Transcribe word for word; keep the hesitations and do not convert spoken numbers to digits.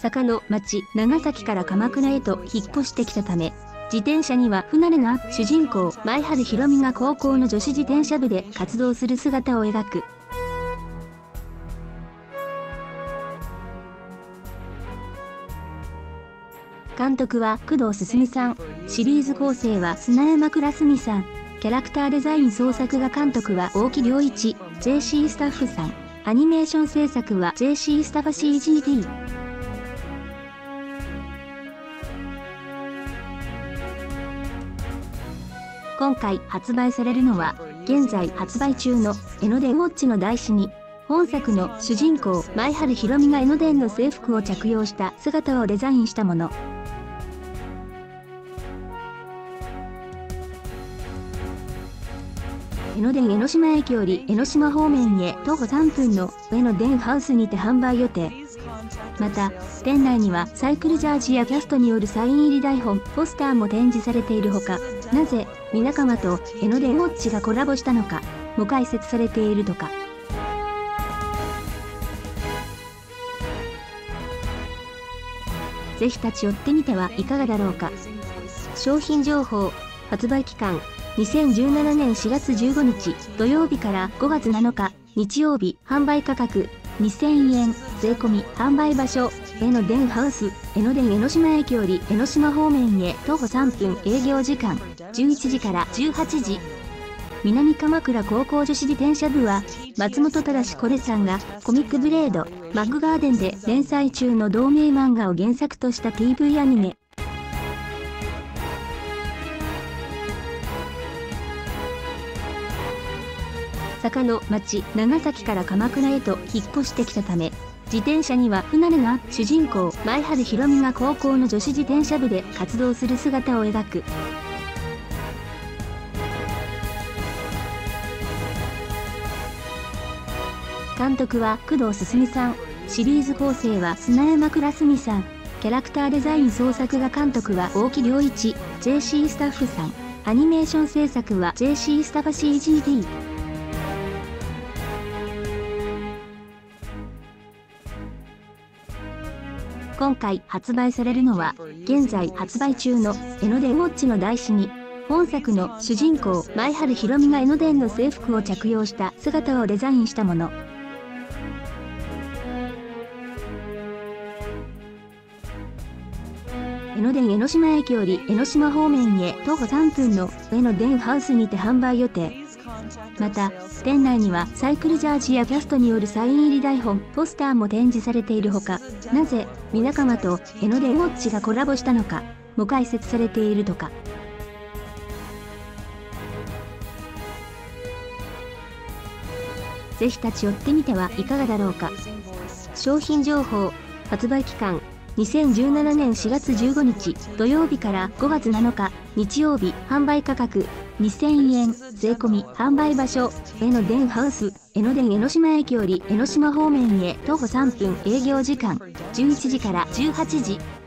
坂の町長崎から鎌倉へと引っ越してきたため、自転車には不慣れな主人公前原ひろみが高校の女子自転車部で活動する姿を描く。監督は工藤進さん、シリーズ構成は砂山倉澄さん、キャラクターデザイン総作画監督は大木良一、ジェーシー スタッフさん、アニメーション制作は ジェーシー スタバ シージーティー。今回発売されるのは、現在発売中の江ノ電ウォッチの台紙に、本作の主人公前原ひろみが江ノ電の制服を着用した姿をデザインしたもの。江ノ電江ノ島駅より江ノ島方面へ徒歩さんぷんの江ノ電ハウスにて販売予定。また、店内にはサイクルジャージやキャストによるサイン入り台本、ポスターも展示されているほか、なぜ、みなかまと江ノ電ウォッチがコラボしたのか、も解説されているとか。ぜひ立ち寄ってみてはいかがだろうか。商品情報、発売期間、にせんじゅうななねんしがつじゅうごにち土曜日からごがつなのか日曜日、販売価格にせんえん、税込み、販売場所、江ノ電ハウス、江ノ電江ノ島駅より江ノ島方面へ徒歩さんぷん、営業時間、じゅういちじからじゅうはちじ。南鎌倉高校女子自転車部は、松本忠これさんがコミックブレード、マッグガーデンで連載中の同名漫画を原作とした ティーブイ アニメ。坂の町長崎から鎌倉へと引っ越してきたため、自転車には不慣れな主人公前原ひろみが高校の女子自転車部で活動する姿を描く。監督は工藤進さん、シリーズ構成は砂山倉澄さん、キャラクターデザイン総作画監督は大木良一、ジェーシー スタッフさん、アニメーション制作は ジェーシー スタバ シージーティー。今回発売されるのは、現在発売中の江ノ電ウォッチの台紙に、本作の主人公前原ひろみが江ノ電の制服を着用した姿をデザインしたもの。江ノ電江ノ島駅より江ノ島方面へ徒歩さんぷんの江ノ電ハウスにて販売予定。また、店内にはサイクルジャージやキャストによるサイン入り台本、ポスターも展示されているほか、なぜ、みなかまと江ノ電ウォッチがコラボしたのか、も解説されているとか。ぜひ立ち寄ってみてはいかがだろうか。商品情報、発売期間、にせんじゅうななねんしがつじゅうごにち土曜日からごがつなのか日曜日、販売価格にせんえん、税込み、販売場所、江ノ電ハウス、江ノ電江ノ島駅より江ノ島方面へ徒歩さんぷん、営業時間、じゅういちじからじゅうはちじ。